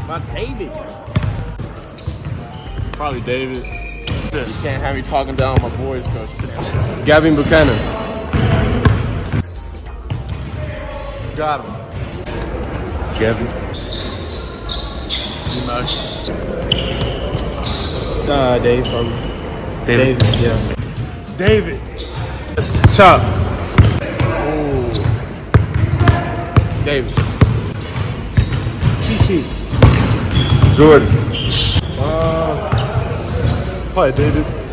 My David. Probably David. You can't have me talking down my boys, coach. Gavin Buchanan. Got him. Gavin. Dave from David. Yeah. David. Chop. Ooh. David. TT. Jordan. Probably David.